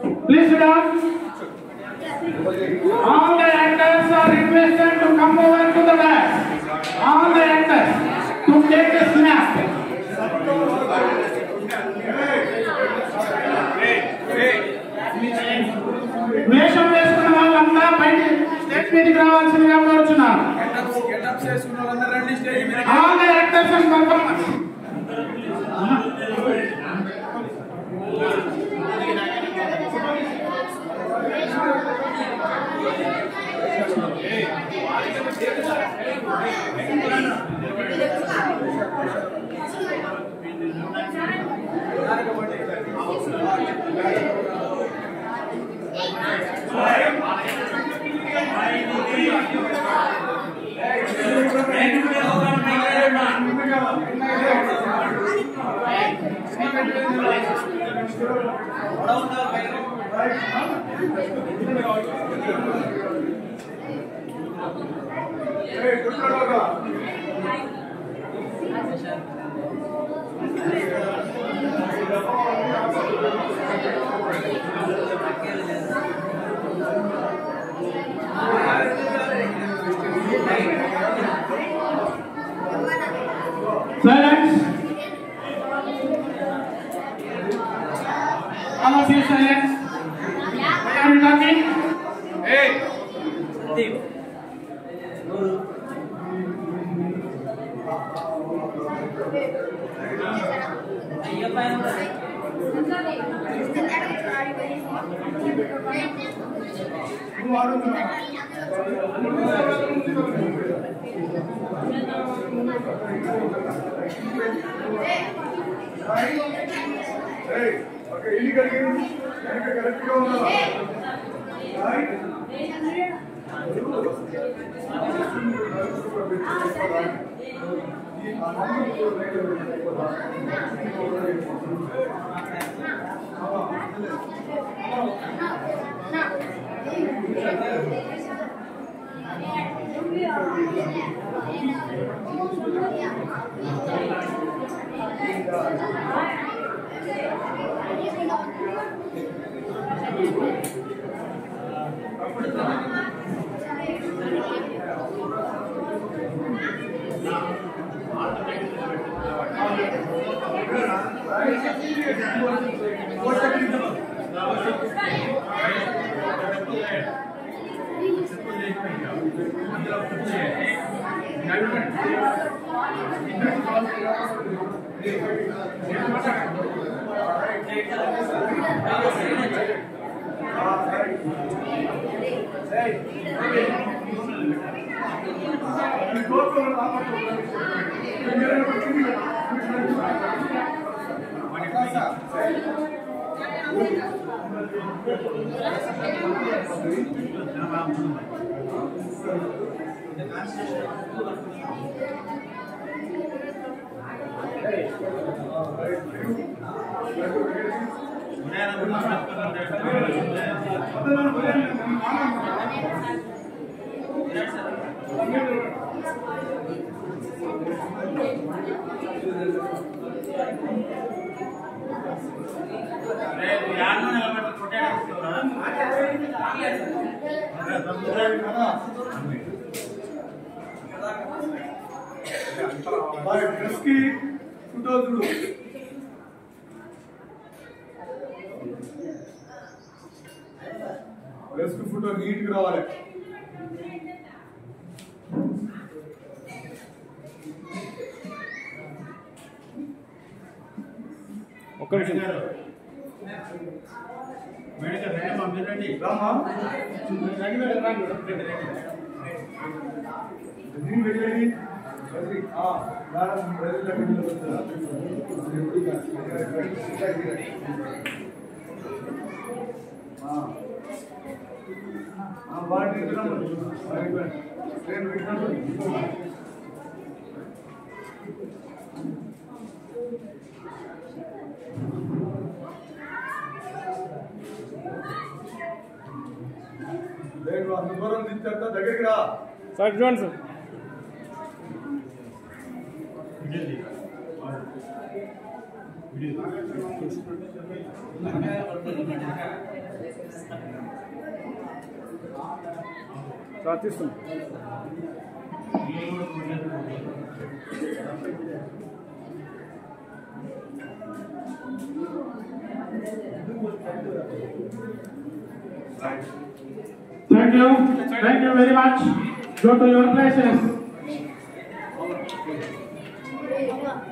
Please sit down. All the actors are requested to come over to the back. All the actors to take a snap. వేషం వేసుకున్న వాళ్ళంతా బయట stage మీదకి రావాల్సిందిగా కోరుచున్నాను. All the actors and performers. Silence. All of you silence. Why are you talking? Hey. Sandeep. Hey, okay, illegal games. Correct go now. Right? Rescue photo neat రావాలి. ఒక్క నిమిషం మేడం రండి పంపిరండి రామా రండి మేడం రండి రెడీ మేడం బాడీ దూరం తీసుకెళ్తా దగ్గరికి రా సార్ చూడండి సార్ వీడియో ప్రార్థిస్తున్నాం. Thank you. Thank you very much. Go to your places.